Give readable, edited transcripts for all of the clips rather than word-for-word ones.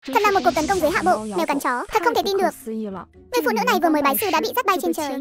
Thật là một cuộc tấn công dưới hạ bộ, mèo cắn chó, thật không thể tin được. Người phụ nữ này vừa mới bái sư đã bị dắt bay trên trời.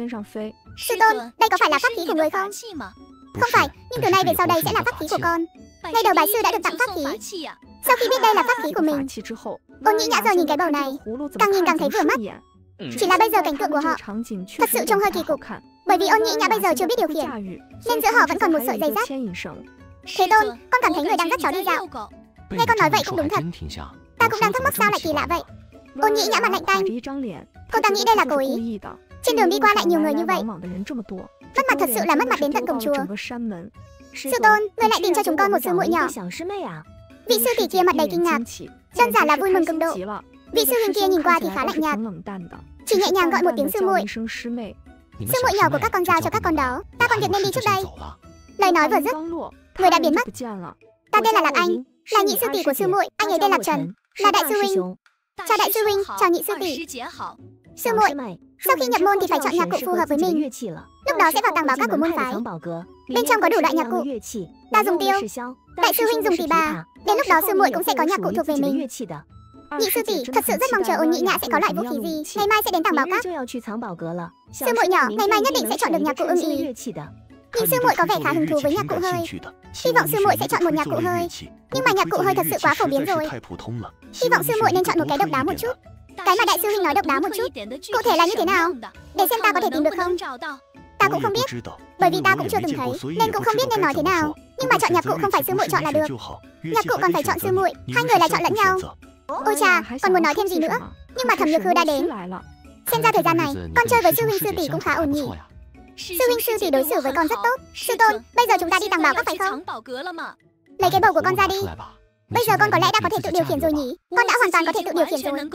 Sư tôn, đây có phải là pháp khí của người không? Không phải, nhưng từ nay về sau đây sẽ là pháp khí của con. Ngay đầu bái sư đã được tặng pháp khí. Sau khi biết đây là pháp khí của mình, Ôn Nhĩ Nhã giờ nhìn cái bầu này, càng nhìn càng thấy vừa mắt. Chỉ là bây giờ cảnh tượng của họ thật sự trông hơi kỳ cục, bởi vì Ôn Nhĩ Nhã bây giờ chưa biết điều khiển, nên giữa họ vẫn còn một sợi dây dắt. Thế Tôn, con cảm thấy người đang dắt chó đi dạo. Nghe con nói vậy cũng đúng thật. Ta cũng đang thắc mắc sao lại kỳ lạ vậy. Ôn Nhĩ Nhã mặt lạnh tanh. Cô ta nghĩ đây là cố ý. Trên đường đi qua lại nhiều người như vậy, mất mặt thật sự là mất mặt đến tận cổng chùa. Sư Tôn, người lại tìm cho chúng con một sư muội nhỏ. Vị sư tỷ kia mặt đầy kinh ngạc, đơn giản là vui mừng cực độ. Vị sư huynh kia nhìn qua thì khá lạnh nhạt, chỉ nhẹ nhàng gọi một tiếng sư muội. Sư muội nhỏ của các con giao cho các con đó, ta còn việc nên đi trước đây. Lời nói vừa dứt, người đã biến mất. Ta tên là Lạc Anh, là nhị sư tỷ của sư muội, anh ấy tên là Trần, là đại sư huynh. Chào đại sư huynh, chào nhị sư tỷ. Sư muội, sau khi nhập môn thì phải chọn nhạc cụ phù hợp với mình. Lúc đó sẽ vào tàng bảo các của môn phái. Bên trong có đủ loại nhạc cụ. Ta dùng tiêu, đại sư huynh dùng tỳ bà. Đến lúc đó sư muội cũng sẽ có nhạc cụ thuộc về mình. Nhị sư tỷ thật sự rất mong chờ Ôn Nhĩ Nhã sẽ có loại vũ khí gì, ngày mai sẽ đến tàng bảo các. Sư muội nhỏ, ngày mai nhất định sẽ chọn được nhạc cụ ưng ý. Nhìn sư muội có vẻ khá hứng thú với nhạc cụ hơi. Hy vọng sư muội sẽ chọn một nhạc cụ hơi. Nhưng mà nhạc cụ hơi thật sự quá phổ biến rồi. Hy vọng sư muội nên chọn một cái độc đáo một chút. Cái mà đại sư huynh nói độc đáo một chút, cụ thể là như thế nào? Để xem ta có thể tìm được không? Ta cũng không biết, bởi vì ta cũng chưa từng thấy, nên cũng không biết nên nói thế nào. Nhưng mà chọn nhạc cụ không phải sư muội chọn là được. Nhạc cụ còn phải chọn sư muội, hai người lại chọn lẫn nhau. Ôi chà, còn muốn nói thêm gì nữa? Nhưng mà Thẩm Nhược Hư đã đến. Xem ra thời gian này, con chơi với sư huynh sư tỷ cũng khá ổn nhỉ. Sư huynh sư tỷ đối xử với con rất tốt. Sư tôn, bây giờ chúng ta đi tàng bảo các phải không? Lấy cái bầu của con ra đi. Bây giờ con có lẽ đã có thể tự điều khiển rồi nhỉ? Con đã hoàn toàn có thể tự điều khiển rồi.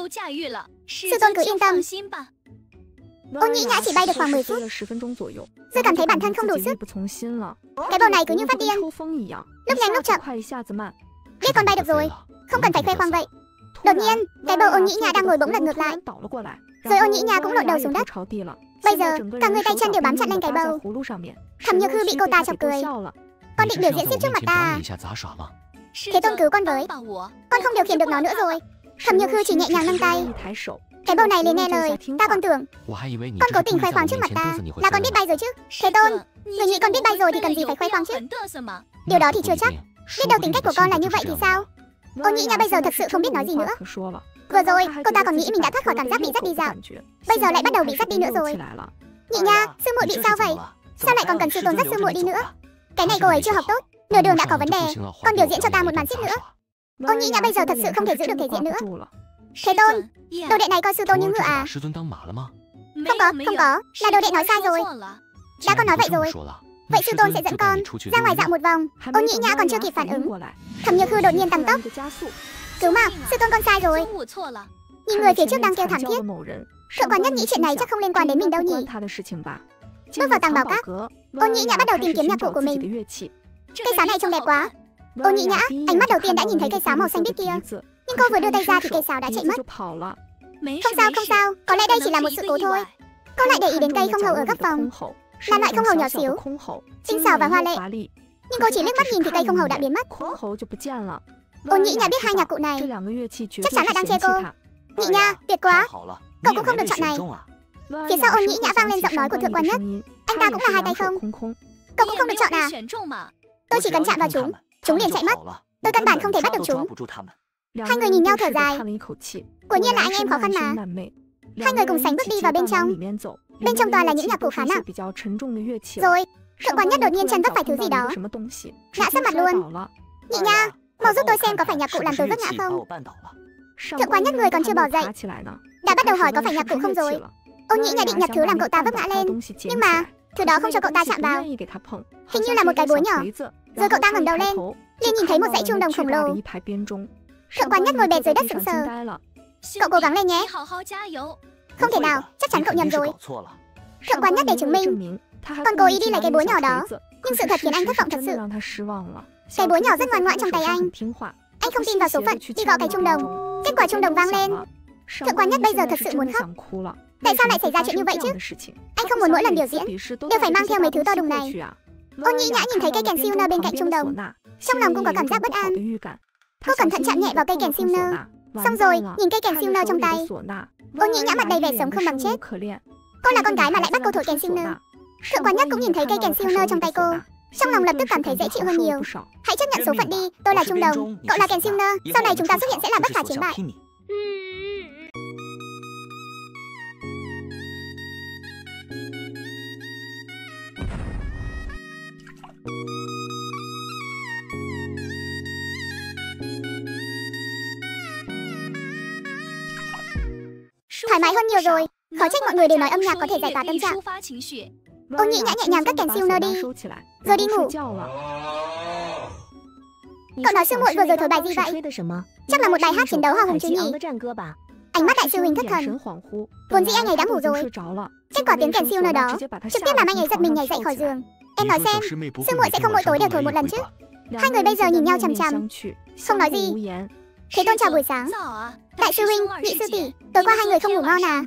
Sư tôn cứ yên tâm. Ôn Nhĩ Nhã chỉ bay được khoảng 10 phút, giờ cảm thấy bản thân không đủ sức. Cái bầu này cứ như phát điên, lúc nhanh lúc chậm. Biết con bay được rồi, không cần phải khoe khoang vậy. Đột nhiên, cái bầu Ôn Nhĩ Nhã đang ngồi bỗng lật ngược lại, rồi Ôn Nhĩ Nhã cũng lộn đầu xuống đất. Bây giờ, cả người tay chân đều bám chặt lên cái bầu. Thẩm Nhược Hư bị cô ta chọc cười. Con định biểu diễn xiếc trước mặt ta à? Thế Tôn cứu con với. Con không điều khiển được nó nữa rồi. Thẩm Nhược Hư chỉ nhẹ nhàng nâng tay. Cái bầu này liền nghe lời. Ta còn tưởng con cố tình khoe khoang trước mặt ta là con biết bay rồi chứ. Thế Tôn, người nghĩ con biết bay rồi thì cần gì phải khoe khoang chứ? Điều đó thì chưa chắc. Biết đâu tính cách của con là như vậy thì sao? Ôn Nhĩ Nhã bây giờ thật sự không biết nói gì nữa. Vừa rồi, cô ta còn nghĩ mình đã thoát khỏi cảm giác bị dắt đi dạo. Bây giờ lại bắt đầu bị dắt đi nữa rồi. Nhị Nha, sư muội bị sao vậy? Sao lại còn cần sư tôn dắt sư muội đi nữa? Cái này cô ấy chưa học tốt, nửa đường đã có vấn đề. Con biểu diễn cho ta một màn xiếc nữa. Ôn Nhĩ Nhã bây giờ thật sự không thể giữ được thể diện nữa. Thế Tôn, đồ đệ này coi sư tôn như ngựa à? Không có, là đồ đệ nói sai rồi. Đã con nói vậy rồi. Vậy sư tôn sẽ dẫn con ra ngoài dạo một vòng. Ôn Nhĩ Nhã còn chưa kịp phản ứng, Thẩm Nhược Hư đột nhiên tăng tốc. Cứu mạng, sư tôn con sai rồi. Nhìn người phía trước đang kêu thảm thiết. Thượng quan Nhất nghĩ chuyện này chắc không liên quan đến mình đâu nhỉ. Bước vào tàng bảo các, Ôn Nhĩ Nhã bắt đầu tìm kiếm nhạc cụ của mình. Cây sáo này trông đẹp quá. Ôn Nhĩ Nhã, ánh mắt đầu tiên đã nhìn thấy cây sáo màu xanh biếc kia, nhưng cô vừa đưa tay ra thì cây sáo đã chạy mất. Không sao, có lẽ đây chỉ là một sự cố thôi. Cô lại để ý đến cây không hầu ở góc phòng, là loại không hầu nhỏ xíu, tinh xảo và hoa lệ. Nhưng cô chỉ liếc mắt nhìn thì cây không hầu đã biến mất. Ôn Nhĩ Nhã biết hai nhạc cụ này chắc chắn là đang chê cô. Nhị Nha, tuyệt quá, cậu cũng không được chọn này. Phía sau Ôn Nhĩ Nhã vang lên giọng nói của Thượng quan Nhất. Anh ta cũng là hai tay không. Cậu cũng không được chọn à? Tôi chỉ cần chạm vào chúng liền chạy mất. Tôi căn bản không thể bắt được chúng. Hai người nhìn nhau thở dài. Quả nhiên là anh em khó khăn mà. Hai người cùng sánh bước đi vào bên trong. Bên trong toàn là những nhạc cụ khá nặng. Rồi, Thượng quan Nhất đột nhiên chân vấp phải thứ gì đó, ngã sấp mặt luôn. Nhị Nha, mau giúp tôi xem có phải nhạc cụ làm tôi vấp ngã không? Thượng quan Nhất người còn chưa bò dậy đã bắt đầu hỏi có phải nhạc cụ không rồi. Ôn Nhĩ Nhã định nhặt thứ làm cậu ta vấp ngã lên, nhưng mà thứ đó không cho cậu ta chạm vào. Hình như là một cái búa nhỏ. Rồi cậu ta ngẩng đầu lên, liền nhìn thấy một dãy chuông đồng khổng lồ. Thượng quan Nhất ngồi bệt dưới đất sững sờ. Cậu cố gắng lên nhé. Không thể nào, chắc chắn cậu nhầm rồi. Thượng quan Nhất để chứng minh, con cố ý đi lấy cái búa nhỏ đó, nhưng sự thật khiến anh thất vọng thật sự. Cái búa nhỏ rất ngoan ngoãn trong tay anh. Anh không tin vào số phận, đi gõ cái chuông đồng. Kết quả chuông đồng vang lên. Thượng quan Nhất bây giờ thật sự muốn khóc. Tại sao lại xảy ra chuyện như vậy chứ? Anh không muốn mỗi lần biểu diễn đều phải mang theo mấy thứ to đùng này. Ôn Nhĩ Nhã nhìn thấy cây kèn silner bên cạnh chuông đồng, trong lòng cũng có cảm giác bất an. Cô cẩn thận chạm nhẹ vào cây kèn silner, Xong rồi, nhìn cây kèn siêu nơ trong tay. Ôn Nhĩ Nhã mặt đầy vẻ sống không bằng chết. Cô là con gái mà lại bắt cô thổi kèn siêu nơ. Thượng quan Nhất cũng nhìn thấy cây kèn siêu nơ trong tay cô, trong lòng lập tức cảm thấy dễ chịu hơn nhiều. Hãy chấp nhận số phận đi, tôi là Trung Đồng, cậu là kèn siêu nơ, sau này chúng ta xuất hiện sẽ là bất khả chiến bại. Thoải mái hơn nhiều rồi, khó trách mọi người đều nói âm nhạc có thể giải tỏa tâm trạng. Ôn Nhĩ Nhã nhẹ nhàng cất kèn siêu nơ đi, rồi đi ngủ. Cậu nói sư muội vừa rồi thổi bài gì vậy? Chắc là một bài hát chiến đấu hào hùng chứ nhỉ? Ánh mắt đại sư huynh thất thần. Vốn dĩ anh ấy đã ngủ rồi, kết quả tiếng kèn siêu nơ đó trực tiếp làm anh ấy giật mình nhảy dậy khỏi giường. Em nói xem, sư muội sẽ không mỗi tối đều thổi một lần chứ? Hai người bây giờ nhìn nhau chằm chằm, không nói gì. Thế Tôn chào buổi sáng. Đại sư huynh, nhị sư tỷ, tối qua hai người không ngủ ngon à?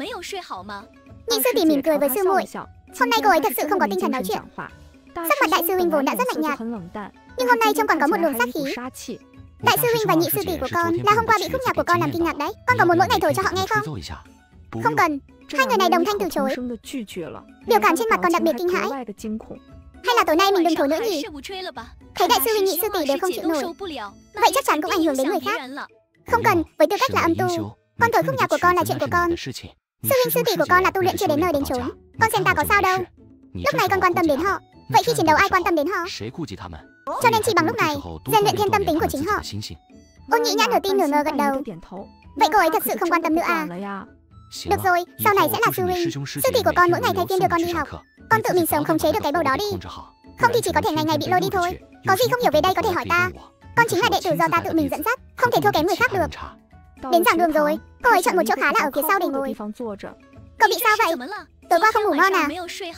Nhị sư tỷ mỉm cười với sư muội. Hôm nay cô ấy thật sự không có tinh thần nói chuyện. Sắc mặt đại sư huynh vốn đã rất lạnh nhạt, nhưng hôm nay trông còn có một luồng sát khí. Đại sư huynh và nhị sư tỷ của con là hôm qua bị khúc nhạc của con làm kinh ngạc đấy. Con có muốn mỗi ngày thổi cho họ nghe không? Không cần. Hai người này đồng thanh từ chối. Biểu cảm trên mặt còn đặc biệt kinh hãi. Hay là tối nay mình đừng thổi nữa nhỉ? Thấy đại sư huynh nhị sư tỷ đều không chịu nổi, vậy chắc chắn cũng ảnh hưởng đến người khác. Không cần, với tư cách là âm tu, con thổi khúc nhạc của con là chuyện của con. Sư huynh sư tỷ của con là tu luyện chưa đến nơi đến chốn, con xem ta có sao đâu. Lúc này con quan tâm đến họ, vậy khi chiến đấu ai quan tâm đến họ? Cho nên chỉ bằng lúc này rèn luyện thêm tâm tính của chính họ. Ôn Nhĩ Nhã nửa tin nửa ngờ gật đầu. Vậy cô ấy thật sự không quan tâm nữa à? Được rồi, sau này sẽ là sư huynh, sư tỷ của con mỗi ngày thay phiên đưa con đi học. Con tự mình sớm khống chế được cái bầu đó đi, không thì chỉ có thể ngày ngày bị lôi đi thôi. Có gì không hiểu về đây có thể hỏi ta. Con chính là đệ tử do ta tự mình dẫn dắt, không thể thua kém người khác được. Đến giảng đường rồi, cô ấy chọn một chỗ khá là ở phía sau để ngồi. Cậu bị sao vậy? Tối qua không ngủ ngon à?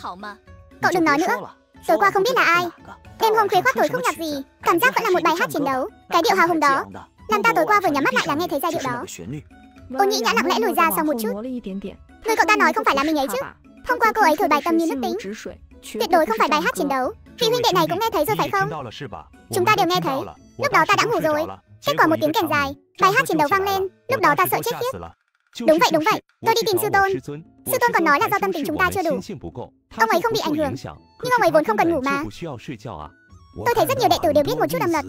Cậu đừng nói nữa, tối qua không biết là ai đêm hôm khuya khoắt thổi khúc nhạc gì, cảm giác vẫn là một bài hát chiến đấu. Cái điệu hào hùng đó làm ta tối qua vừa nhắm mắt lại là nghe thấy giai điệu đó. Ôn Nhĩ Nhã lặng lẽ lùi ra sau một chút. Người cậu ta nói không phải là mình ấy chứ? Hôm qua cô ấy thổi bài tâm như nước tính, tuyệt đối không phải bài hát chiến đấu. Vị huynh đệ này cũng nghe thấy rồi phải không? Chúng ta đều nghe thấy. Lúc đó ta đã ngủ rồi. Kết quả một tiếng kèn dài, bài hát chiến đấu vang lên. Lúc đó ta sợ chết khiếp. Đúng vậy. Tôi đi tìm sư tôn. Sư tôn còn nói là do tâm tính chúng ta chưa đủ. Ông ấy không bị ảnh hưởng, nhưng ông ấy vốn không cần ngủ mà. Tôi thấy rất nhiều đệ tử đều biết một chút âm luật,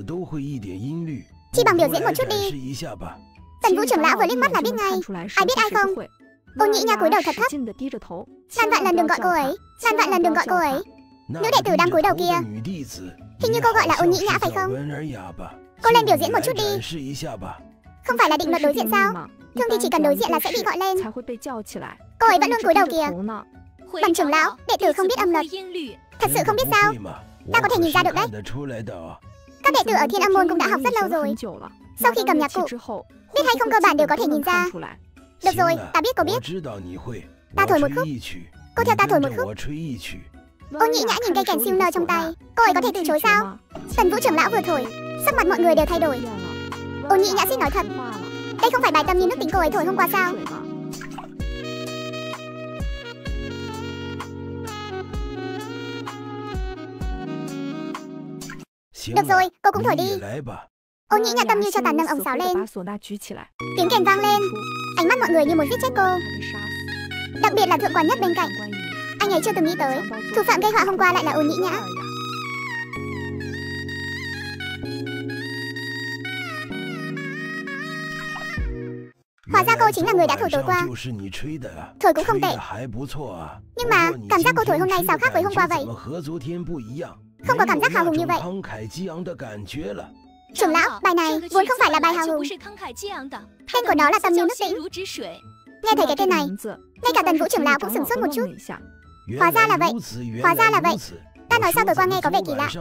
chỉ bằng biểu diễn một chút đi. Tần Vũ trưởng lão vừa liếc mắt là biết ngay. Ai biết ai không? Ôn Nhĩ Nhã cúi đầu thật thấp. Ngàn vạn lần đừng gọi cô ấy, ngàn vạn lần đừng gọi cô ấy. Nữ đệ tử đang cúi đầu kia, hình như cô gọi là Ôn Nhĩ Nhã phải không? Cô lên biểu diễn một chút đi. Không phải là định luật đối diện sao? Thường thì chỉ cần đối diện là sẽ bị gọi lên. Cô ấy vẫn luôn cúi đầu kìa. Bẩm trưởng lão, đệ tử không biết âm luật. Thật sự không biết sao? Ta có thể nhìn ra được đấy. Các đệ tử ở Thiên Âm môn cũng đã học rất lâu rồi. Sau khi cầm nhạc cụ, biết hay không cơ bản đều có thể nhìn ra. Được rồi, ta biết cô biết. Ta thổi một khúc, cô theo ta thổi một khúc. Ôn Nhĩ Nhã nhìn cây kèn siêu nơ trong tay, cô ấy có thể từ chối sao? Tần Vũ trưởng lão vừa thổi, sắc mặt mọi người đều thay đổi. Ôn Nhĩ Nhã xin nói thật, đây không phải bài tâm như nước tính cô ấy thổi hôm qua sao? Được rồi, cô cũng thổi đi. Ôn Nhĩ Nhã tâm như cho tàn nâng ống sáo lên, tiếng kèn vang lên, ánh mắt mọi người như muốn giết chết cô. Đặc biệt là Thượng quan Nhất bên cạnh, anh ấy chưa từng nghĩ tới thủ phạm gây họa hôm qua lại là Ôn Nhĩ Nhã. Hóa ra cô chính là người đã thổi tối qua. Thổi cũng không tệ, nhưng mà cảm giác cô thổi hôm nay sao khác với hôm qua vậy? Không có cảm giác hào hùng như vậy. Trưởng lão, bài này vốn không phải là bài hào hùng. Tên của nó là Tâm Như Nước Tĩnh. Nghe thấy cái tên này, ngay cả Tần Vũ trưởng lão cũng sửng sốt một chút. Hóa ra là vậy, hóa ra là vậy. Ta nói sao tối qua nghe có vẻ kỳ lạ.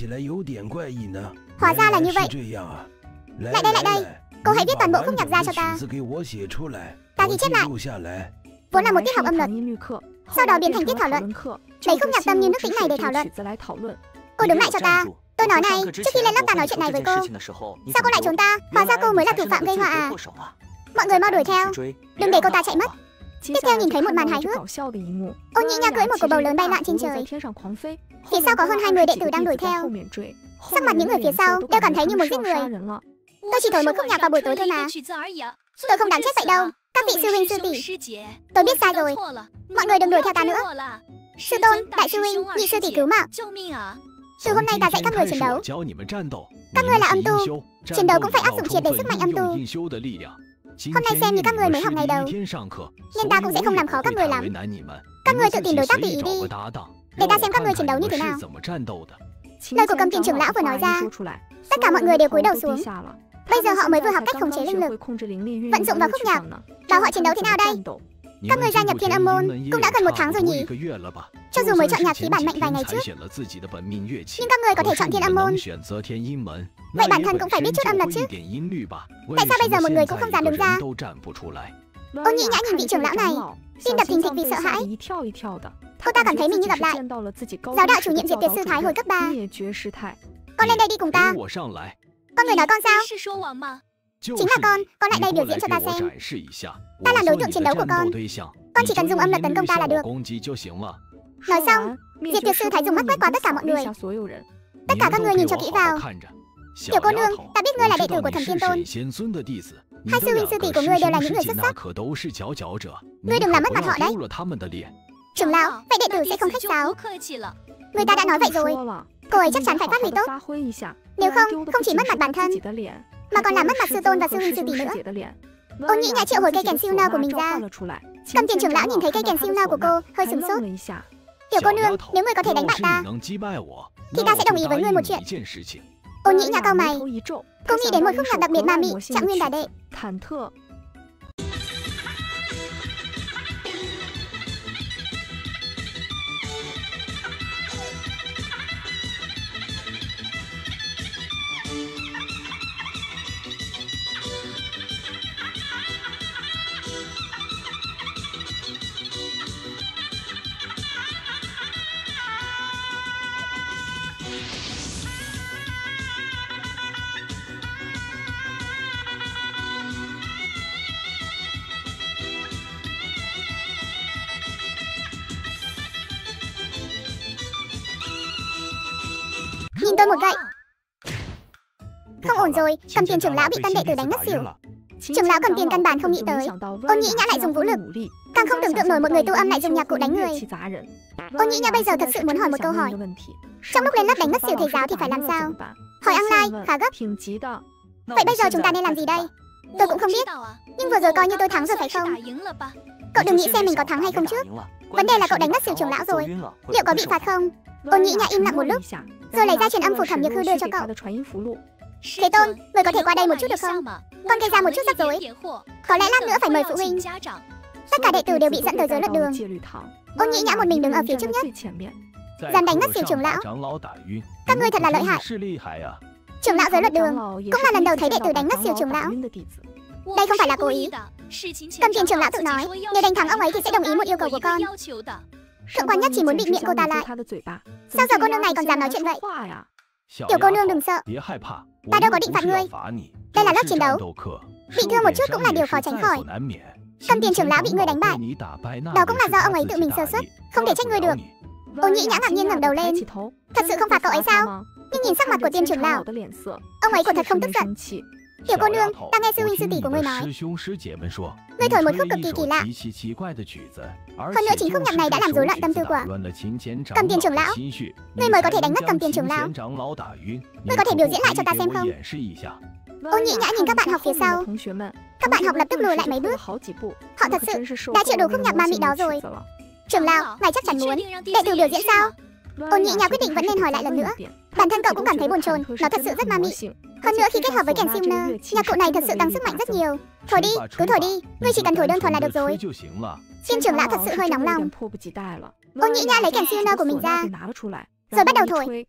Hóa ra là như vậy. Lại đây, cô hãy viết toàn bộ khúc nhạc ra cho ta. Ta ghi chép lại. Vốn là một tiết học âm luật, sau đó biến thành tiết thảo luận. Lấy khúc nhạc Tâm Như Nước Tĩnh này để thảo luận. Cô đứng lại cho ta. Tôi nói này, trước khi lên lớp ta nói chuyện này với cô. Sao cô lại trốn ta? Hóa ra cô mới là thủ phạm gây họa à? Mọi người mau đuổi theo, đừng để cô ta chạy mất. Tiếp theo nhìn thấy một màn hài hước. Ôn Nhĩ Nhã cưỡi một quả bầu lớn bay loạn trên trời. Phía sau có hơn 20 đệ tử đang đuổi theo. Sắc mặt những người phía sau đều cảm thấy như muốn giết người. Tôi chỉ thổi một khúc nhạc vào buổi tối thôi mà. Tôi không đáng trách vậy đâu. Các vị sư huynh sư tỷ, tôi biết sai rồi. Mọi người đừng đuổi theo ta nữa. Sư tôn, đại sư huynh, nhị sư tỷ cứu mạng. Từ hôm nay ta dạy các người chiến đấu. Các ngươi là âm tu, chiến đấu cũng phải áp dụng triệt để sức mạnh âm tu. Hôm nay xem như các ngươi mới học ngày đầu, nên ta cũng sẽ không làm khó các người lắm. Các ngươi tự tìm đối tác tùy ý đi, để ta xem các ngươi chiến đấu như thế nào. Lời của Cầm Tiền trưởng lão vừa nói ra, tất cả mọi người đều cúi đầu xuống. Bây giờ họ mới vừa học cách khống chế linh lực, vận dụng vào khúc nhạc, bảo họ chiến đấu thế nào đây? Các người gia nhập Thiên Âm môn cũng đã gần 1 tháng rồi nhỉ? Cho dù mới chọn nhạc khí bản mệnh vài ngày trước, nhưng các người có thể chọn Thiên Âm môn. Vậy bản thân cũng phải biết chút âm luật chứ. Tại sao bây giờ một người cũng không dám đứng ra? Ôn Nhĩ Nhã nhìn vị trưởng lão này, tim đập thình thịch vì sợ hãi. Cô ta cảm thấy mình như gặp lại giáo đạo chủ nhiệm Diệt Tuyệt Sư Thái hồi cấp 3. Con lên đây đi cùng ta. Con người nói con sao? Chính là con lại đây biểu diễn cho ta xem. Ta làm đối tượng chiến đấu của con chỉ cần dùng âm luật tấn công ta là được. Nói xong, Diệt Tuyệt Sư Thái dùng mắt quét qua tất cả mọi người. Tất cả các ngươi nhìn cho kỹ vào. Tiểu cô nương, ta biết ngươi là đệ tử của Thần Thiên Tôn. Hai sư huynh sư tỷ của ngươi đều là những người xuất sắc. Ngươi đừng làm mất mặt họ đấy. Trưởng lão, vậy đệ tử sẽ không khách sáo. Người ta đã nói vậy rồi, cô ấy chắc chắn phải phát huy tốt. Nếu không chỉ mất mặt bản thân, mà còn làm mất mặt sư tôn và sư huynh sư tỷ nữa. Ôn Nhĩ Nhã triệu hồi cây kèn siêu nao của mình ra. Cầm Tiền trưởng lão nhìn thấy cây kèn siêu nao của cô, hơi sửng sốt. Tiểu cô nương, nếu ngươi có thể đánh bại ta, thì ta sẽ đồng ý với ngươi một chuyện. Ôn Nhĩ Nhã cau mày, cô nghĩ đến một khúc nhạc đặc biệt ma mị, Trạng Nguyên Đả Đệ. Nhìn tôi một gậy. Không ổn rồi, Cầm Tiền trưởng lão bị tân đệ tử đánh ngất xỉu. Trưởng lão Cầm Tiền căn bản không nghĩ tới Ôn Nhĩ Nhã lại dùng vũ lực, càng không tưởng tượng nổi một người tu âm lại dùng nhạc cụ đánh người. Ôn Nhĩ Nhã bây giờ thật sự muốn hỏi một câu hỏi. Trong lúc lên lớp đánh ngất xỉu thầy giáo thì phải làm sao? Hỏi Ang Lai, khá gấp. Vậy bây giờ chúng ta nên làm gì đây? Tôi cũng không biết, nhưng vừa rồi coi như tôi thắng rồi phải không? Cậu đừng nghĩ xem mình có thắng hay không trước. Vấn đề là cậu đánh ngất xỉu trưởng lão rồi, liệu có bị phạt không? Ôn Nhĩ Nhã im lặng một lúc, rồi lấy ra truyền âm phù Thẩm Nhược Hư đưa cho cậu. Thế Tôn, người có thể qua đây một chút được không? Con gây ra một chút rắc rối, có lẽ lát nữa phải mời phụ huynh. Tất cả đệ tử đều bị dẫn tới giới luật đường. Ôn Nhĩ Nhã một mình đứng ở phía trước nhất, dám đánh ngất xỉu trưởng lão. Các ngươi thật là lợi hại. Trưởng lão giới luật đường cũng là lần đầu thấy đệ tử đánh ngất xỉu trưởng lão. Đây không phải là cố ý. Cầm Tiền trưởng lão tự nói, nếu đánh thắng ông ấy thì sẽ đồng ý một yêu cầu của con. Thượng quan Nhất chỉ muốn bịt miệng cô ta lại. Sao giờ cô nương này còn dám nói chuyện vậy? Tiểu cô nương đừng sợ, ta đâu có định phạt ngươi. Đây là lớp chiến đấu, bị thương một chút cũng là điều khó tránh khỏi. Cầm Tiền trưởng lão bị ngươi đánh bại, đó cũng là do ông ấy tự mình sơ suất, không thể trách ngươi được. Ôn Nhĩ Nhã ngạc nhiên ngẩng đầu lên. Thật sự không phạt cậu ấy sao? Nhưng nhìn sắc mặt của Tiền trưởng lão, ông ấy quả thật không tức giận. Tiểu cô nương, ta nghe sư huynh sư tỷ của ngươi nói, ngươi thổi một khúc cực kỳ kỳ lạ. Hơn nữa chính khúc nhạc này đã làm rối loạn tâm tư của Cầm Tiền trưởng lão. Ngươi mới có thể đánh ngất Cầm Tiền trưởng lão. Ngươi có thể biểu diễn lại cho ta xem không? Ôn Nhĩ Nhã nhìn các bạn học phía sau. Các bạn học lập tức lùi lại mấy bước. Họ thật sự đã chịu đủ khúc nhạc ma mị đó rồi. Trưởng lão, ngài chắc chắn muốn đệ tử biểu diễn sao? Ôn Nhĩ Nhã quyết định vẫn nên hỏi lại lần nữa. Bản thân cậu cũng cảm thấy bồn chồn, nó thật sự rất ma mị. Hơn nữa khi kết hợp với kèn siêu nơ, nhạc cụ này thật sự tăng sức mạnh rất nhiều. Thổi đi, cứ thổi đi, ngươi chỉ cần thổi đơn thuần là được rồi. Tiên trưởng lão thật sự hơi nóng lòng. Ôn Nhĩ Nhã lấy kèn siêu nơ của mình ra, rồi bắt đầu thổi.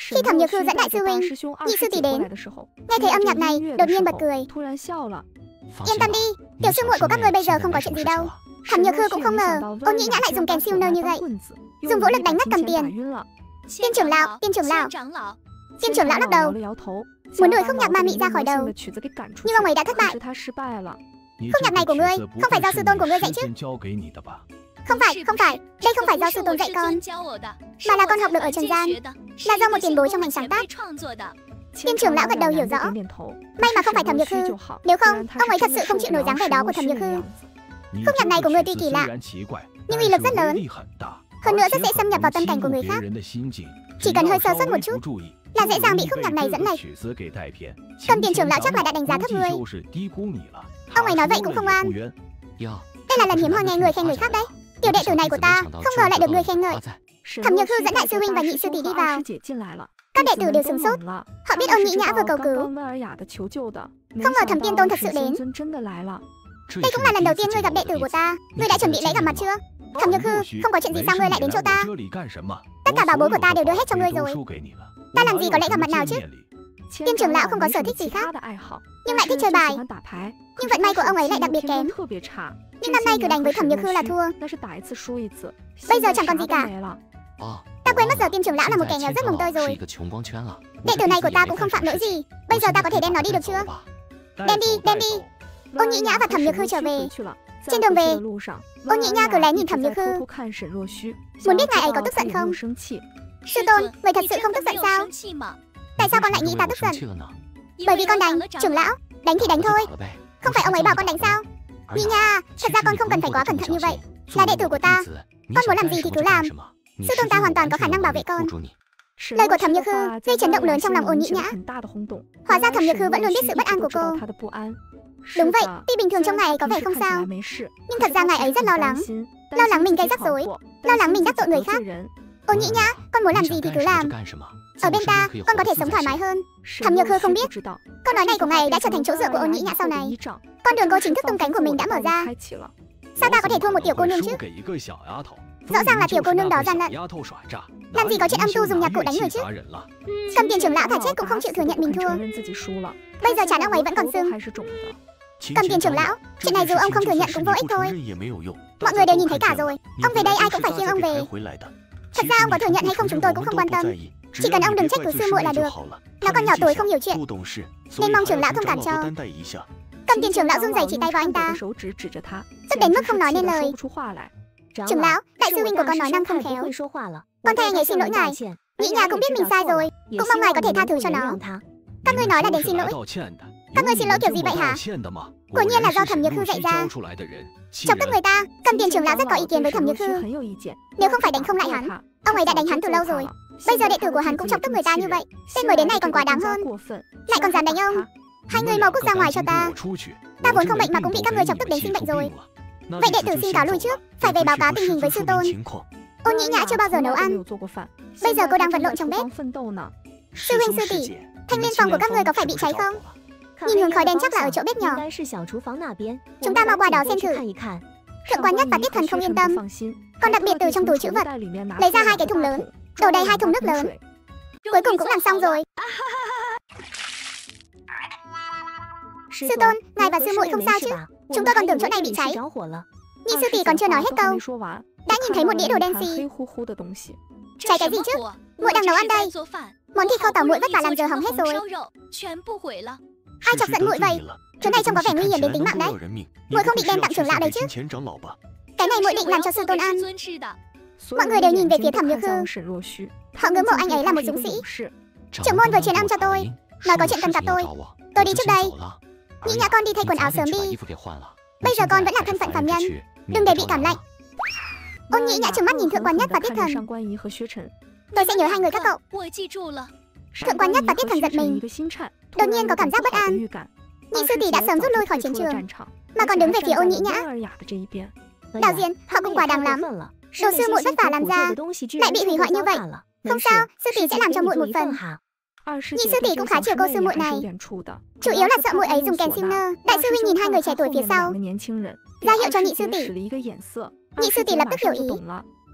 Khi Thẩm Nhược Hư dẫn đại sư huynh, nhị sư tỷ đến, nghe thấy âm nhạc này, đột nhiên bật cười. Yên tâm đi, tiểu sư muội của các ngươi bây giờ không có chuyện gì đâu. Thẩm Nhược Hư cũng không ngờ, Ôn Nhĩ Nhã lại dùng kèn siêu nơ như vậy, dùng vũ lực đánh ngất cầm tiền. Tiên trưởng lão, tiên trưởng lão. Tiên trưởng lão lắc đầu, muốn đuổi khúc nhạc ma mị ra khỏi đầu, nhưng ông ấy đã thất bại. Khúc nhạc này của ngươi, không phải do sư tôn của ngươi dạy chứ? Không phải, đây không phải do sư tôn dạy con, mà là con học được ở trần gian, là do một tiền bối trong ngành sáng tác. Tiên trưởng lão gật đầu hiểu rõ. May mà không phải Thẩm Nhược Hư, nếu không, ông ấy thật sự không chịu nổi dáng vẻ đó của Thẩm Nhược Hư. Khúc nhạc này của ngươi tuy kỳ lạ, nhưng uy lực rất lớn, hơn nữa rất dễ xâm nhập vào tâm cảnh của người khác. Chỉ cần hơi sơ suất một chút là dễ dàng bị khúc nhạc này dẫn lệch. Cầm tiền trưởng lão chắc là đã đánh giá thấp ngươi. Ông ấy nói vậy cũng không oan. Đây là lần hiếm hoi nghe người khen người khác đấy. Tiểu đệ tử này của ta không ngờ lại được người khen ngợi. Thẩm Nhược Hư dẫn đại sư huynh và nhị sư tỷ đi vào. Các đệ tử đều sửng sốt. Họ biết Ôn Nhĩ Nhã vừa cầu cứu, không ngờ Thẩm Tiên Tôn thật sự đến. Đây cũng là lần đầu tiên ngươi gặp đệ tử của ta. Ngươi đã chuẩn bị lễ gặp mặt chưa? Thẩm Nhược Hư, không có chuyện gì sao ngươi lại đến chỗ ta? Tất cả bảo bối của ta đều đưa hết cho ngươi rồi. Ta làm gì có lễ gặp mặt nào chứ? Tiên trưởng lão không có sở thích gì khác, nhưng lại thích chơi bài. Nhưng vận may của ông ấy lại đặc biệt kém. Nhưng năm nay cứ đánh với Thẩm Nhược Hư là thua. Bây giờ chẳng còn gì cả. Ta quên mất giờ tiên trưởng lão là một kẻ nghèo rất mồng tơi rồi. Đệ tử này của ta cũng không phạm lỗi gì. Bây giờ ta có thể đem nó đi được chưa? Đem đi. Ôn Nhĩ Nhã và Thẩm Nhược Hư trở về. Trên đường về, Ôn Nhĩ Nhã cứ lén nhìn Thẩm Nhược Hư, muốn biết ngài ấy có tức giận không. Sư tôn, người thật sự không tức giận sao? Tại sao con lại nghĩ ta tức giận? Bởi vì con đánh, trưởng lão, đánh thì đánh thôi. Không phải ông ấy bảo con đánh sao? Nhĩ Nhã, thật ra con không cần phải quá cẩn thận như vậy. Là đệ tử của ta, con muốn làm gì thì cứ làm. Sư tôn ta hoàn toàn có khả năng bảo vệ con. Lời của Thẩm Nhược Hư gây chấn động lớn trong lòng Ôn Nhĩ Nhã. Hóa ra Thẩm Nhược Hư vẫn luôn biết sự bất an của cô. Đúng vậy, tuy bình thường trong ngài ấy có vẻ không sao, nhưng thật ra ngài ấy rất lo lắng mình gây rắc rối, lo lắng mình đắc tội người khác. Ôn Nhĩ Nhã, con muốn làm gì thì cứ làm. Ở bên ta, con có thể sống thoải mái hơn. Thẩm Nhược Hư không biết, câu nói này của ngài ấy đã trở thành chỗ dựa của Ôn Nhĩ Nhã sau này. Con đường cô chính thức tung cánh của mình đã mở ra. Sao ta có thể thua một tiểu cô nương chứ? Rõ ràng là tiểu cô nương đó gian lận. Làm gì có chuyện âm tu dùng nhạc cụ đánh người chứ? Cầm tiền trưởng lão thà chết cũng không chịu thừa nhận mình thua. Bây giờ chán ông ấy vẫn còn sưng. Cầm tiền trưởng lão, chuyện này dù ông không thừa nhận cũng vô ích thôi. Mọi người đều nhìn thấy cả rồi. Ông về đây ai cũng phải khiêng ông về. Thật ra ông có thừa nhận hay không chúng tôi cũng không quan tâm. Chỉ cần ông đừng trách cứ sư muội là được. Nó còn nhỏ tuổi không hiểu chuyện, nên mong trưởng lão thông cảm cho. Cầm tiền trưởng lão run rẩy chỉ tay vào anh ta, tức đến mức không nói nên lời. Trưởng lão, đại sư huynh của con nói năng không khéo. Con thay anh ấy xin lỗi ngài. Nhĩ Nhã cũng biết mình sai rồi, cũng mong ngài có thể tha thứ cho nó. Các ngươi nói là đến xin lỗi. Các ngươi xin lỗi kiểu gì vậy hả? Quả nhiên là do Thẩm Nhược Hư dạy ra. Chọc tức người ta, Cầm tiền trưởng lão rất có ý kiến với Thẩm Nhược Hư. Nếu không phải đánh không lại hắn, ông ấy đã đánh hắn từ lâu rồi. Bây giờ đệ tử của hắn cũng chọc tức người ta như vậy, tên mới đến này còn quá đáng hơn, lại còn dám đánh ông. Hai người mau cút ra ngoài cho ta. Ta vốn không bệnh mà cũng bị các ngươi chọc tức đến sinh bệnh rồi. Vậy đệ tử xin cáo lui trước, phải về báo cáo tình hình với sư tôn. Ôn Nhĩ Nhã chưa bao giờ nấu ăn, bây giờ cô đang vật lộn trong bếp. Sư huynh sư tỷ, thanh liên phòng của các ngươi có phải bị cháy không? Nhìn hướng khói đen chắc là ở chỗ bếp nhỏ. Chúng ta mau qua đó xem thử. Thượng quan Nhất và Tiết Thần không yên tâm, còn đặc biệt từ trong túi trữ vật lấy ra 2 cái thùng lớn, đổ đầy 2 thùng nước lớn. Cuối cùng cũng làm xong rồi. Sư tôn, ngài và sư muội không sao chứ? Chúng tôi còn tưởng chỗ này bị cháy. Nhị sư tỷ còn chưa nói hết câu, đã nhìn thấy một đĩa đồ đen xì. Cháy cái gì chứ? Muội đang nấu ăn đây. Món thịt kho tàu muội vất vả làm giờ hỏng hết rồi. Ai chọc giận muội vậy? Chỗ này trông có vẻ nguy hiểm đến tính mạng đấy. Muội không định đem tặng trưởng lão đấy chứ? Cái này muội định làm cho sư tôn ăn. Mọi người đều nhìn về phía Thẩm Nhược Hư. Họ ngưỡng mộ anh ấy là một dũng sĩ. Trưởng môn vừa truyền âm cho tôi, nói có chuyện cần gặp tôi. Tôi đi trước đây. Nhĩ Nhã con đi thay quần áo sớm đi. Bây giờ con vẫn là thân phận phàm nhân, đừng để bị cảm lạnh. Ôn Nhĩ Nhã trừng mắt nhìn Thượng quan Nhất và Tiết Thần. Tôi sẽ nhớ 2 người các cậu. Thượng quan Nhất và Tiết Thần giật mình, đột nhiên có cảm giác bất an. Nhị sư tỷ đã sớm rút lui khỏi chiến trường, mà còn đứng về phía Ôn Nhĩ Nhã. Đạo diễn, họ cũng quá đáng lắm. Đồ sư muội vất vả làm ra, lại bị hủy hoại như vậy. Không sao, sư tỷ sẽ làm cho muội một phần. Nhị sư tỷ cũng khá chiều cô sư muội này, chủ yếu là sợ muội ấy dùng kèn siêu nơ. Đại sư huynh nhìn 2 người trẻ tuổi phía sau, ra hiệu cho nhị sư tỷ. Nhị sư tỷ lập tức hiểu ý.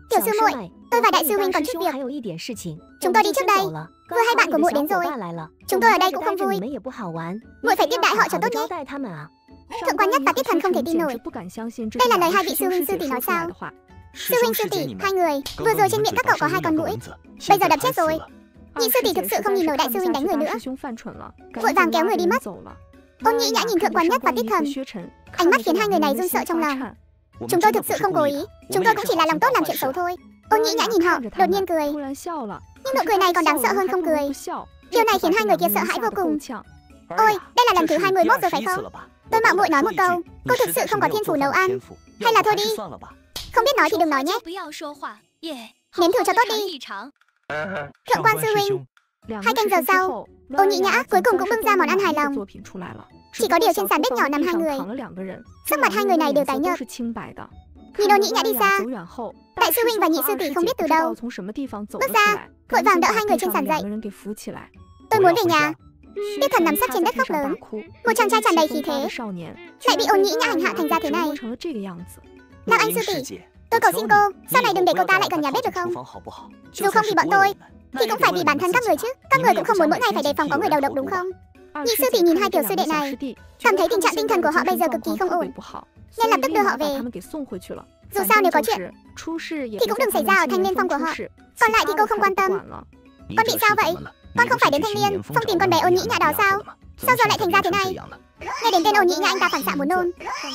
Tiểu sư muội, tôi và đại sư huynh còn chút việc. Chúng tôi đi trước đây. Vừa hai bạn của muội đến rồi. Chúng tôi ở đây cũng không vui. Muội phải tiếp đãi họ cho tốt nhé. Thượng quan Nhất và Tiết Thần không thể tin nổi. Đây là lời hai vị sư huynh sư tỷ nói sao? Sư huynh sư tỷ, hai người. Vừa rồi trên miệng các cậu có hai con mũi, bây giờ đập chết rồi. Nhị sư tỷ thực sự không nhìn nổi đại sư huynh đánh người nữa, vội vàng kéo người đi mất. Ôn Nhĩ Nhã nhìn Thượng quan Nhất và Tiết Thần, ánh mắt khiến hai người này run sợ trong lòng. Chúng tôi thực sự không cố ý, chúng tôi cũng chỉ là lòng tốt làm chuyện xấu thôi. Ôn Nhĩ Nhã nhìn họ, đột nhiên cười. Nhưng nụ cười này còn đáng sợ hơn không cười. Điều này khiến hai người kia sợ hãi vô cùng. Ôi, đây là lần thứ 21 rồi phải không? Tôi mạo muội nói một câu, cô thực sự không có thiên phú nấu ăn. Hay là thôi đi. Không biết nói thì đừng nói nhé. Nếm thử cho tốt đi. Thượng quan sư huynh. 2 canh giờ sau, Ôn Nhĩ Nhã cuối cùng cũng bưng ra món ăn hài lòng. Chỉ có điều trên sàn bếp nhỏ nằm hai người. Sắc mặt hai người này đều tái nhợt. Nhìn Ôn Nhĩ Nhã đi xa, đại sư huynh và nhị sư tỷ không biết từ đâu bước ra, vội vàng đỡ hai người trên sàn dậy. Tôi muốn về nhà. Tiết Thần nằm sấp trên đất khóc lớn. Một chàng trai tràn đầy khí thế lại bị Ôn Nhĩ Nhã hành hạ thành ra thế này. Nam Anh sư tỷ, tôi cầu xin cô, sau này đừng để cô ta lại gần nhà bếp được không? Dù không vì bọn tôi thì cũng phải vì bản thân các người chứ. Các người cũng không muốn mỗi ngày phải đề phòng có người đầu độc đúng không? Nhị sư tỷ nhìn hai tiểu sư đệ này, cảm thấy tình trạng tinh thần của họ bây giờ cực kỳ không ổn, nên lập tức đưa họ về. Dù sao nếu có chuyện thì cũng đừng xảy ra ở Thanh Niên Phong của họ. Còn lại thì cô không quan tâm. Con bị sao vậy? Con không phải đến Thanh Niên Phong tìm con bé Ôn Nhĩ Nhã đó sao? Sao giờ lại thành ra thế này? Nghe đến tên Ôn Nhĩ Nhã anh ta phản xạ muốn nôn.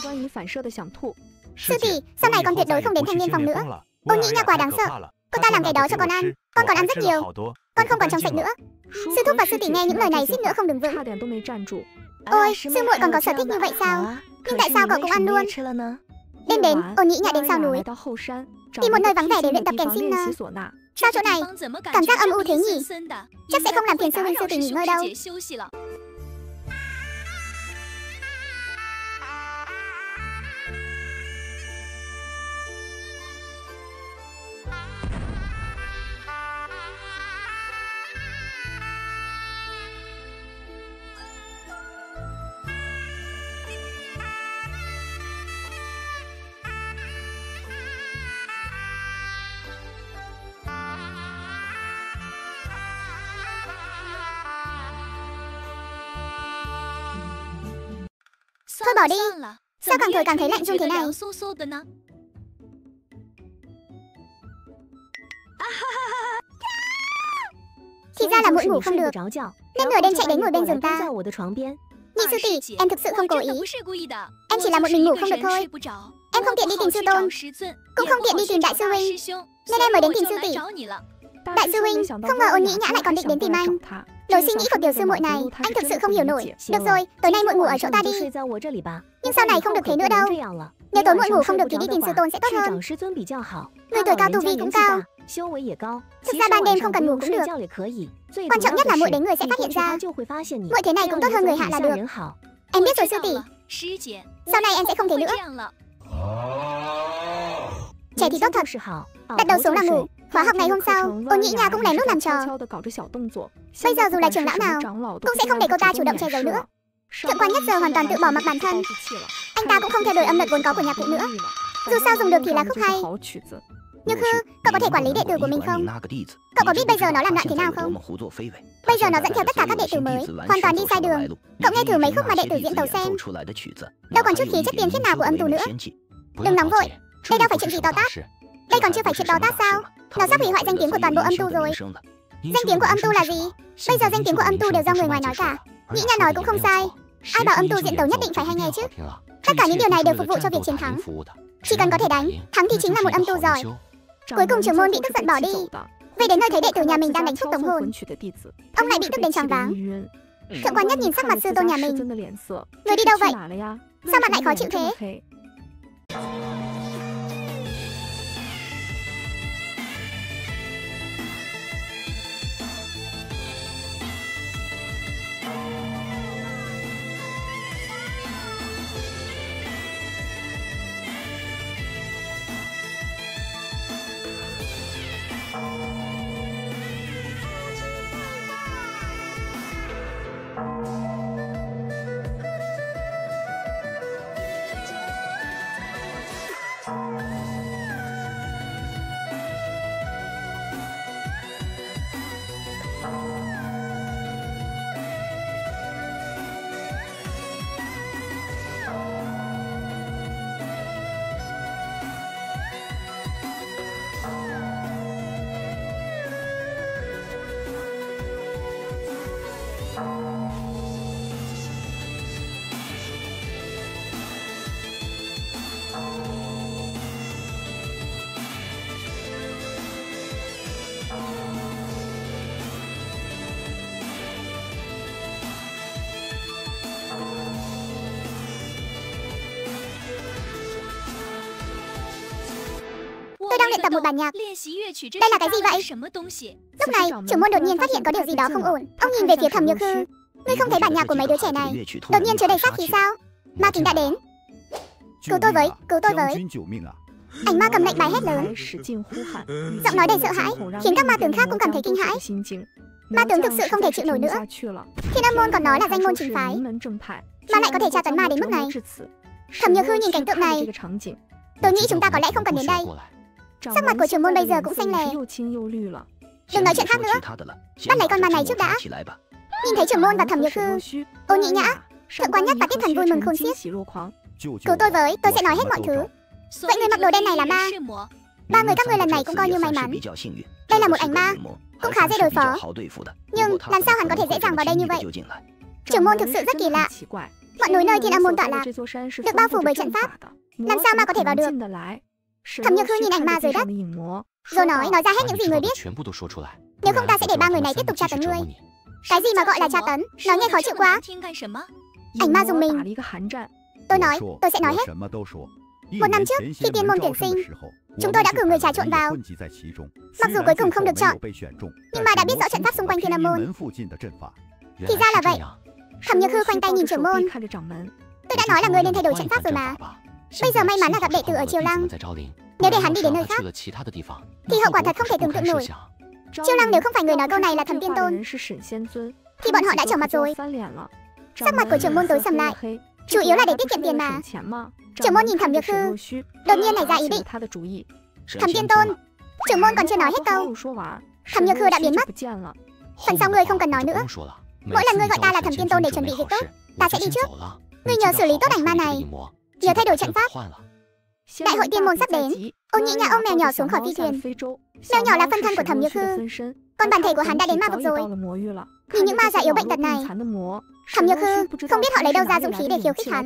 Sư tỷ, sau này con tuyệt đối không đến Thanh Niên Phong nữa. Ôn Nhĩ Nhã quá đáng sợ. Cô ta làm cái đó cho con ăn, con còn ăn rất nhiều. Con không còn trong sạch nữa. Sư thúc và sư tỷ nghe những lời này suýt nữa không đứng vững. Ôi, sư muội còn có sở thích như vậy sao? Nhưng tại sao cậu cũng ăn luôn? Đêm đến, Ôn Nhĩ Nhã đến sau núi, tìm một nơi vắng vẻ để luyện tập kèn xin nơ. Sao chỗ này cảm giác âm u thế nhỉ? Chắc sẽ không làm phiền sư huynh sư tỷ nghỉ ngơi đâu. Thôi bỏ đi. Sao càng thổi càng thấy lạnh run thế này? Thì ra là muội ngủ không được, nên nửa đêm chạy đến ngồi bên giường ta. Nhị sư tỷ, em thực sự không cố ý. Em chỉ là một mình ngủ không được thôi. Em không tiện đi tìm sư tôn, cũng không tiện đi tìm đại sư huynh, nên em mới đến tìm sư tỷ. Đại sư huynh, không ngờ Ôn Nhĩ Nhã lại còn định đến tìm anh. Lối suy nghĩ của tiểu sư muội này, anh thực sự không hiểu nổi. Được rồi, tối nay muội ngủ ở chỗ ta đi. Nhưng sau này không được thế nữa đâu. Nếu tối muội ngủ không được thì đi tìm sư tôn sẽ tốt hơn. Người tuổi cao tu vi cũng cao. Thực ra ban đêm không cần ngủ cũng được. Quan trọng nhất là muội đến người sẽ phát hiện ra. Muội thế này cũng tốt hơn người hạ là được. Em biết rồi sư tỷ. Sau này em sẽ không thế nữa. Trẻ thì tốt thật. Đặt đầu xuống là ngủ. Khóa học ngày hôm sau, Ôn Nhĩ Nhã cũng lén lút làm trò. Bây giờ dù là trưởng lão nào cũng sẽ không để cô ta chủ động che giấu nữa. Thượng quan Nhất giờ hoàn toàn tự bỏ mặc bản thân. Anh ta cũng không theo đuổi âm luật vốn có của nhạc cụ nữa. Dù sao dùng được thì là khúc hay. Như Khư, cậu có thể quản lý đệ tử của mình không? Cậu có biết bây giờ nó làm loạn thế nào không? Bây giờ nó dẫn theo tất cả các đệ tử mới, hoàn toàn đi sai đường. Cậu nghe thử mấy khúc mà đệ tử diễn tấu xem. Đâu còn chút khí chất tiên khiết nào của âm tu nữa. Đừng nóng vội, đây đâu phải chuyện gì to tát. Đây còn chưa phải chuyện to tát sao? Nó sắp hủy hoại danh tiếng của toàn bộ âm tu rồi. Danh tiếng của âm tu là gì? Bây giờ danh tiếng của âm tu đều do người ngoài nói cả. Nhĩ Nhã nói cũng không sai. Ai bảo âm tu diễn tấu nhất định phải hay nghe chứ? Tất cả những điều này đều phục vụ cho việc chiến thắng. Chỉ cần có thể đánh, thắng thì chính là một âm tu giỏi. Cuối cùng trưởng môn bị tức giận bỏ đi. Về đến nơi thấy đệ tử nhà mình đang đánh thuốc tống hồn, ông lại bị tức đến choáng váng. Thượng quan Nhất nhìn sắc mặt sư tôn nhà mình. Người đi đâu vậy? Sao mặt lại khó chịu thế? Tôi đang luyện tập một bản nhạc. Đây là cái gì vậy? Lúc này, trưởng môn đột nhiên phát hiện có điều gì đó không ổn. Ông nhìn về phía Thẩm Nhược Hư. Ngươi không thấy bản nhạc của mấy đứa trẻ này đột nhiên chứa đầy sát khí sao? Ma kính đã đến. Cứu tôi với, cứu tôi với. Ảnh ma cầm lệnh bài hét lớn. Giọng nói đầy sợ hãi, khiến các ma tướng khác cũng cảm thấy kinh hãi. Ma tướng thực sự không thể chịu nổi nữa. Thiên Âm môn còn nói là danh môn chính phái, mà lại có thể tra tấn ma đến mức này. Thẩm Nhược Hư nhìn cảnh tượng này. Tôi nghĩ chúng ta có lẽ không cần đến đây. Sắc mặt của trưởng môn bây giờ cũng xanh lè. Đừng nói chuyện khác nữa. Bắt lấy con ma này trước đã. Nhìn thấy trưởng môn và Thẩm Nhược Hư, Ôn Nhĩ Nhã, Thượng Quan Nhất và Tiết Thần vui mừng khôn xiết. Cứu tôi với, tôi sẽ nói hết mọi thứ. Vậy người mặc đồ đen này là ma? Ba người các ngươi lần này cũng coi như may mắn. Đây là một ảnh ma, cũng khá dễ đối phó. Nhưng làm sao hắn có thể dễ dàng vào đây như vậy? Trưởng môn thực sự rất kỳ lạ. Ngọn núi nơi Thiên Âm môn tọa lạc được bao phủ bởi trận pháp, làm sao ma có thể vào được? Thẩm Nhược Hư nhìn ảnh ma dưới đất, rồi nói ra hết những gì người biết. Nếu không ta sẽ để ba người này tiếp tục tra tấn ngươi. Cái gì mà gọi là tra tấn? Nói nghe khó chịu quá. Ảnh ma dùng mình. Tôi nói, tôi sẽ nói hết. Một năm trước, khi tiên môn tuyển sinh, chúng tôi đã cử người trà trộn vào. Mặc dù cuối cùng không được chọn, nhưng mà đã biết rõ trận pháp xung quanh Thiên Âm môn. Thì ra là vậy. Thẩm Nhược Hư khoanh tay nhìn trưởng môn. Tôi đã nói là ngươi nên thay đổi trận pháp rồi mà. Bây giờ may mắn là gặp đệ tử ở Triều Lăng. Nếu để hắn đi đến nơi khác, thì hậu quả thật không thể tưởng tượng nổi. Triều Lăng nếu không phải người nói câu này là Thẩm Tiên Tôn, thì bọn họ đã trở mặt rồi. Sắc mặt của trưởng môn tối sầm lại, chủ yếu là để tiết kiệm tiền mà. Trưởng môn nhìn Thẩm Nhược Hư, đột nhiên nảy ra ý định. Thẩm Tiên Tôn, trưởng môn còn chưa nói hết câu, Thẩm Nhược Hư đã biến mất. Phần sau ngươi không cần nói nữa. Mỗi lần ngươi gọi ta là Thẩm Tiên Tôn để chuẩn bị việc tốt, ta sẽ đi trước. Ngươi nhờ xử lý tốt ảnh ma này, nhờ thay đổi trận pháp. Đại hội tiên môn sắp đến. Ôn Nhĩ Nhã ôm mèo nhỏ xuống khỏi phi thuyền. Mèo nhỏ là phân thân của Thẩm Nhược Hư, còn bản thể của hắn đã đến ma vực rồi. Nhìn những ma già yếu bệnh tật này, Thẩm Nhược Hư không biết họ lấy đâu ra dũng khí để khiêu khích hắn.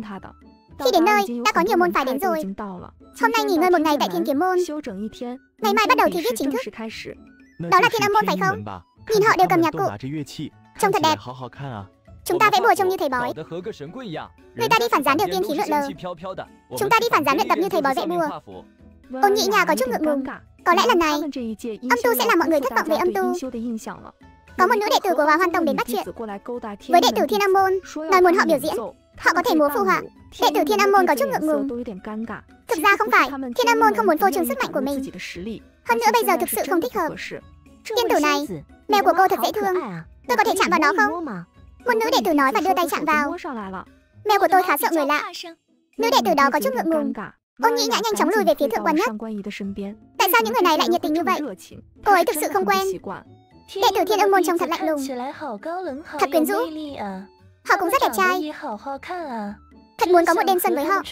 Khi đến nơi, đã có nhiều môn phái đến rồi. Hôm nay nghỉ ngơi một ngày tại Thiên Kiếm môn, ngày mai bắt đầu thi viết chính thức. Đó là Thiên Âm môn phải không? Nhìn họ đều cầm nhạc cụ, trông thật đẹp. Chúng ta vẽ bùa trông như thầy bói. Người ta đi phản gián điều tiên khí lượn lờ, chúng ta đi phản gián luyện tập như thầy bói vẽ bùa. Ôn Nhĩ Nhã có chút ngượng ngùng. Có lẽ lần này âm tu sẽ làm mọi người thất vọng về âm tu. Có một nữ đệ tử của Hòa Hoan Tông đến bắt chuyện với đệ tử Thiên Âm môn, nói muốn họ biểu diễn. Họ có thể múa phù họa. Đệ tử Thiên Âm môn có chút ngượng ngùng. Thực ra không phải, Thiên Âm môn không muốn phô trương sức mạnh của mình. Hơn nữa bây giờ thực sự không thích hợp. Tiên tử này, mèo của cô thật dễ thương. Tôi có thể chạm vào nó không? Một nữ đệ tử nói và đưa tay chạm vào. Mèo của tôi khá sợ người lạ. Nữ đệ tử đó có chút ngượng ngùng. Ôn Nhĩ Nhã nhanh chóng lùi về phía Thượng Quan Nhất. Tại sao những người này lại nhiệt tình như vậy? Cô ấy thực sự không quen. Đệ tử Thiên Âm môn trông thật lạnh lùng, thật quyến rũ. Họ cũng rất đẹp trai. Thật muốn có một đêm xuân với họ.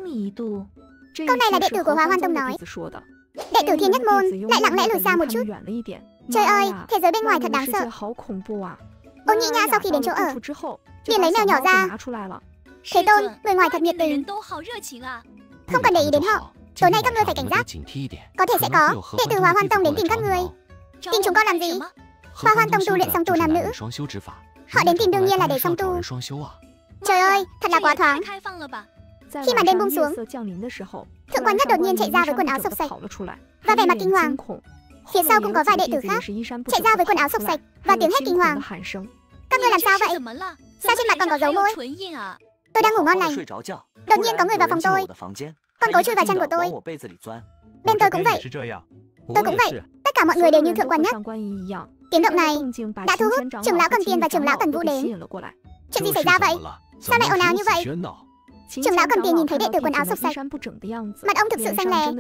Câu này là đệ tử của Hòa Hoan Tông nói. Đệ tử Thiên Nhất môn lại lặng lẽ lùi xa một chút. Trời ơi, thế giới bên ngoài thật đáng sợ. Ôn Nhĩ Nhã sau khi đến chỗ ở, liền lấy mèo nhỏ ra. Thế Tôn, người ngoài thật nhiệt tình. Không cần để ý đến họ. Tối nay các ngươi phải cảnh giác. Có thể sẽ có đệ tử Hòa Hoan Tông đến tìm các ngươi. Tìm chúng con làm gì? Hòa Hoan Tông tu luyện song tu nam nữ. Họ đến tìm đương nhiên là để song tu. Trời ơi, thật là quá thoáng. Khi màn đêm buông xuống, Thượng Quan Nhất đột nhiên chạy ra với quần áo xộc xệch và vẻ mặt kinh hoàng. Phía sau cũng có vài đệ tử khác chạy ra với quần áo xộc xệch và tiếng hét kinh hoàng. Các ngươi làm sao vậy? Sao trên mặt còn có dấu môi? Tôi đang ngủ ngon lành, đột nhiên có người vào phòng tôi. Con gối chui vào chân của tôi. Bên tôi cũng vậy. Tôi cũng vậy. Tất cả mọi người đều như Thượng Quan Nhất. Tiếng động này đã thu hút trưởng lão Cầm Tiền và trưởng lão Tần Vũ đến. Chuyện gì xảy ra vậy? Sao lại ồn ào như vậy? Trưởng lão Cầm Tiền nhìn thấy đệ tử quần áo xộc xệch, mặt ông thực sự xanh lè.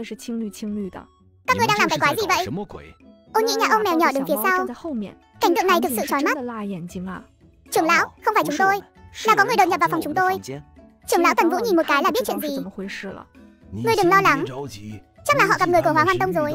Các ngươi đang làm cái quái gì vậy? Ôn Nhĩ Nhã ôm mèo nhỏ đứng phía sau. Cảnh tượng này thực sự chói mắt. Trưởng lão, không phải chúng tôi, là có người đột nhập vào phòng chúng tôi. Trưởng lão Tần Vũ nhìn một cái là biết chuyện gì. Ngươi đừng lo lắng, chắc là họ gặp người của Hòa Hoan Tông rồi.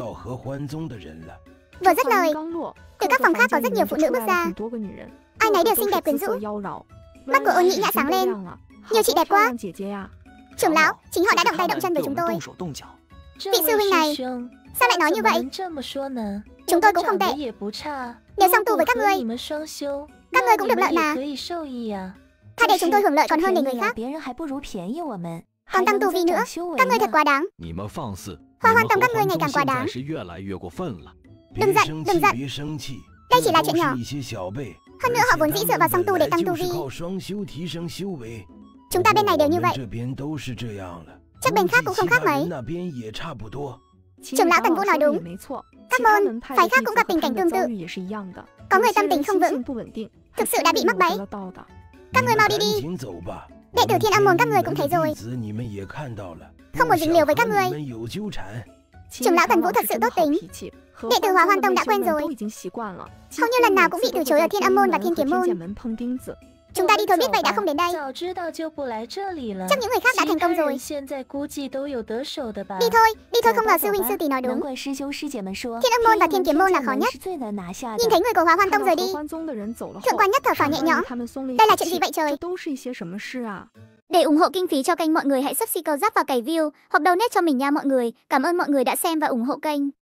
Vừa dứt lời, từ các phòng khác có rất nhiều phụ nữ bước ra. Ai nấy đều xinh đẹp quyến rũ. Mắt của Ôn Nhĩ Nhã sáng lên. Nhiều chị đẹp quá. Trưởng lão, chính họ đã động tay động chân với chúng tôi. Vị sư huynh này, sao lại nói như vậy? Chúng tôi cũng không tệ. Nếu song tu với các ngươi cũng được lợi mà. Thà để chúng tôi hưởng lợi còn hơn để người khác. Còn tăng tu vi nữa, các ngươi thật quá đáng. Hoa Hoang Tông các ngươi ngày càng quá đáng. Đừng giận, đừng giận. Đây chỉ là chuyện nhỏ. Hơn nữa họ vốn dĩ dựa vào song tu để tăng tu vi. Chúng ta bên này đều như vậy. Chắc bên khác cũng không khác mấy. Trưởng lão Tần Vũ nói đúng. Các môn, phái khác cũng gặp tình cảnh tương tự. Có người tâm tình không vững, thực sự đã bị mắc bẫy. Các người mau đi đi. Đệ tử Thiên Âm môn các người cũng thấy rồi. Không muốn dính liều với các người. Trưởng lão Tần Vũ thật sự tốt tính. Đệ tử Hoa Hoang Tông đã quen rồi. Hầu như lần nào cũng bị từ chối ở Thiên Âm môn và Thiên Kiếm môn. Chúng ta đi thôi, biết vậy đã không đến đây. Chắc những người khác đã thành công rồi. Đi thôi, không ngờ sư huynh sư tỷ nói đúng. Thiên Âm môn và Thiên Kiếm môn là khó nhất. Nhìn thấy người của Hoa Hoang Tông rời đi, thượng quan nhất thở phào nhẹ nhõm. Đây là chuyện gì vậy trời? Để ủng hộ kinh phí cho kênh, mọi người hãy subscribe và cày view hoặc donate cho mình nha mọi người. Cảm ơn mọi người đã xem và ủng hộ kênh.